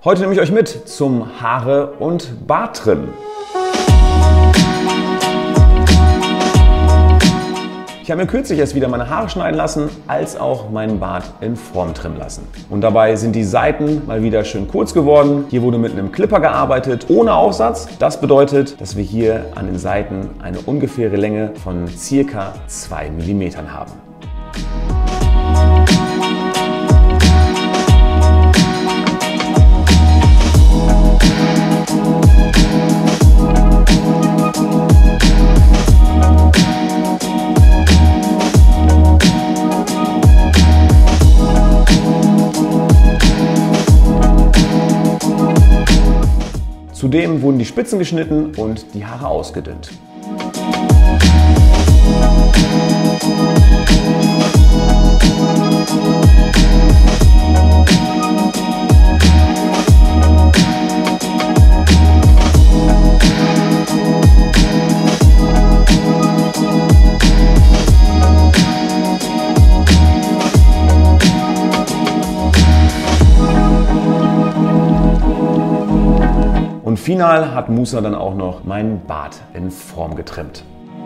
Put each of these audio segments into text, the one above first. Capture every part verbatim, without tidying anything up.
Heute nehme ich euch mit zum Haare- und Barttrimmen. Ich habe mir kürzlich erst wieder meine Haare schneiden lassen, als auch meinen Bart in Form trimmen lassen. Und dabei sind die Seiten mal wieder schön kurz geworden. Hier wurde mit einem Clipper gearbeitet, ohne Aufsatz. Das bedeutet, dass wir hier an den Seiten eine ungefähre Länge von circa zwei Millimeter haben. Zudem wurden die Spitzen geschnitten und die Haare ausgedünnt. Und final hat Musa dann auch noch meinen Bart in Form getrimmt.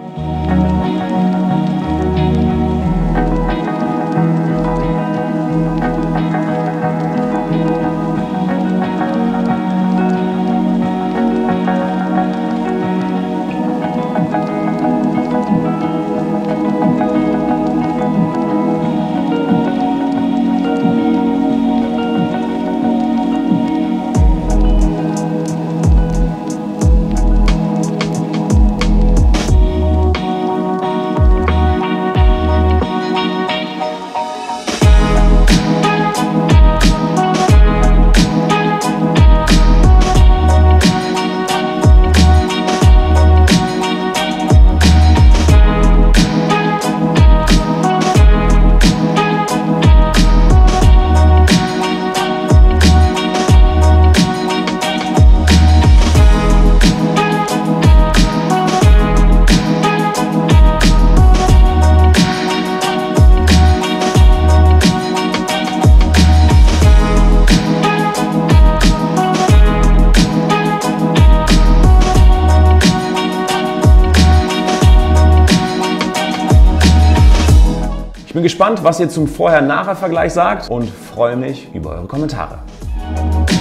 Ich bin gespannt, was ihr zum Vorher-Nachher-Vergleich sagt und freue mich über eure Kommentare.